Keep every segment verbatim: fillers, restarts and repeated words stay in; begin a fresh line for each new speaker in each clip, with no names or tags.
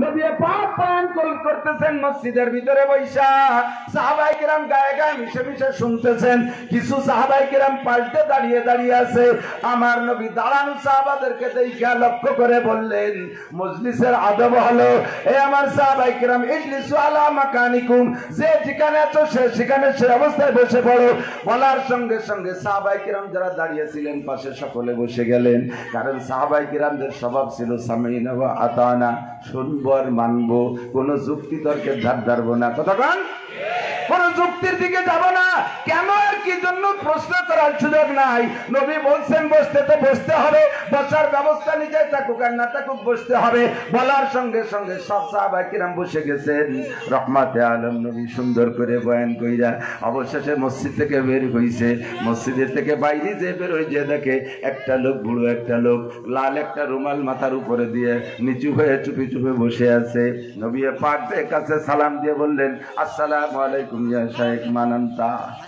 নবী পাক বয়ান করতেছেন মসজিদের ভিতরে বৈশা, সাহাবায়ে কেরাম গায়ে গায়ে মিশে মিশে শুনতেছেন। কিছু সাহাবায়ে কেরাম পাল্টে দাঁড়িয়ে দাঁড়িয়ে আছে। আমার নবী দাঁড়ানো সাহাবাদেরকে দেখে লক্ষ্য করে বললেন, মজলিসের আদব হলো এ আমার সাহাবায়ে কেরাম, ইজলিসু আলা মাকানিকুম, যে যেখানে আছো সে সেখানে সে অবস্থায় বসে পড়ো। বলার সঙ্গে সঙ্গে সাহাবায়ে কেরাম যারা দাঁড়িয়ে ছিলেন পাশে সকলে বসে গেলেন। কারণ সাহাবায়ে কেরামদের স্বভাব ছিল সামিনা ওয়া আতানা, শুনবো আর মানবো, কোন যুক্তি তর্কের ধার ধারবো না। কতক্ষণ কোন যুক্তির দিকে যাব না। কেন আর কি জন্য প্রশ্ন করার সুযোগ নাই। নবী বলছেন বসতে তো বসতে হবে, বসার ব্যবস্থা নিজে থাকুক আর না থাকুক বসতে হবে। বলার সঙ্গে সঙ্গে সব সাহাবায়ে কিরাম বসে গেছেন। রহমাতে আলম নবী সুন্দর করে বয়ান কইরা অবশেষে মসজিদ থেকে বের হইছে। মসজিদের থেকে বাইরে যে বের হয়ে যে দেখে একটা লোক, বুড়ো একটা লোক, লাল একটা রুমাল মাথার উপরে দিয়ে নিচু হয়ে চুপি চুপি বসে আছে। নবী পাকের কাছে সালাম দিয়ে বললেন, আসসালামু আলাইকুম ইয়া শাইখ মানান্তা।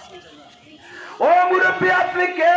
ও মুরব্বি আপনি কে?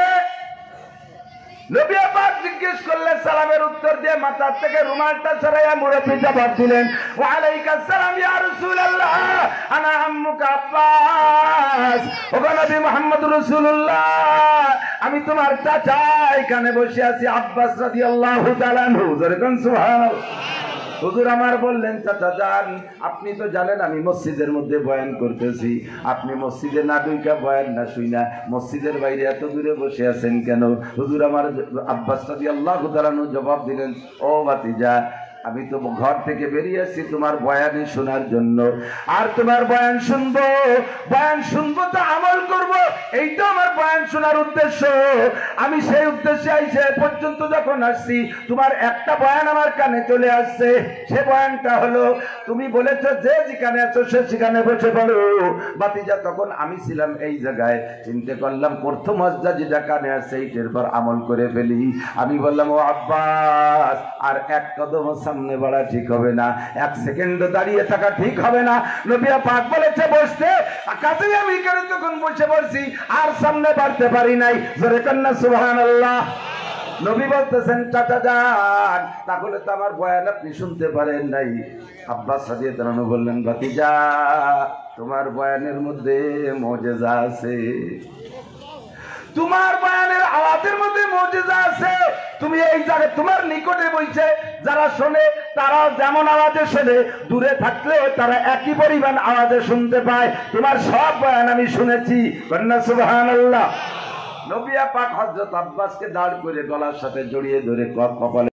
নবী পাক জিজ্ঞেস করলেন, সালামের উত্তর দিয়ে মাথার থেকে রুমালটা সরাইয়া মুরব্বি জবাব দিলেন, ওয়া আলাইকুম সালাম ইয়া রাসূলুল্লাহ, আনা আম্মুকা আব্বাস। ও নবী মুহাম্মদ রাসূলুল্লাহ, আমি তোমার চাচা, এখানে বসে আছি আব্বাস রাদিয়াল্লাহু তাআলা আনহু। জোরে কোন সুবহানাল্লাহ। হুজুর আমার বললেন, চাচা যান, আপনি তো জানেন আমি মসজিদের মধ্যে বয়ান করতেছি, আপনি মসজিদে না ঢুইকা বয়ান না শুইনা মসজিদের বাইরে এত দূরে বসে আছেন কেন? হুজুর আমার আব্বাস রাদিয়াল্লাহু তাআলা আনহু জবাব দিলেন, ও ভাতিজা, আমি তো ঘর থেকে বেরিয়ে আসছি তোমার বয়ানই শোনার জন্য। আর তোমার বয়ান শুনবো, বয়ান শুনবো তো আমল করব, এইটা আমার বয়ান শোনার উদ্দেশ্য। আমি সেই উদ্দেশ্যে আইসে পর্যন্ত যখন আসছি, তোমার একটা বয়ান আমার কানে চলে আসছে। সে বয়ানটা হলো, তুমি বলেছো যে যেখানে আছো সে সেখানে বসে পড়ো। বাতিজা, তখন আমি ছিলাম এই জায়গায়, চিন্তা করলাম প্রথম মজদা যেটা কানে আসছে এইটার পর আমল করে ফেলি। আমি বললাম, ও আব্বাস, আর এক কদম সামনে বাড়া ঠিক হবে না, এক সেকেন্ড দাঁড়িয়ে থাকা ঠিক হবে না। নবী পাক বলেছে বসতে, কাছেই আমি এখানে তখন বসে পড়ছি, আর সামনে বাড়তে পারি নাই। জোরে কন্যা সুবহানাল্লাহ। নবী বলতেছেন, চাচা যান, তাহলে তো আমার বয়ান আপনি শুনতে পারেন নাই। আব্বাস রাদিয়াল্লাহু আনহু বললেন, ভাতিজা, তোমার বয়ানের মধ্যে মুজিজা আছে, তোমার বয়ানের আওয়াজের মধ্যে মুজিজা আছে। তুমি এই জায়গায় তোমার নিকটে বইছে যারা শোনে, তারা যেমন আওয়াজে শোনে, দূরে থাকলে তারা একই পরিমাণ আওয়াজে শুনতে পায়। তোমার সব বয়ান আমি শুনেছি। কন্যা সুবহানাল্লাহ। নবী পাক হযরত আব্বাসকে দাঁড় করে গলার সাথে জড়িয়ে ধরে কপালে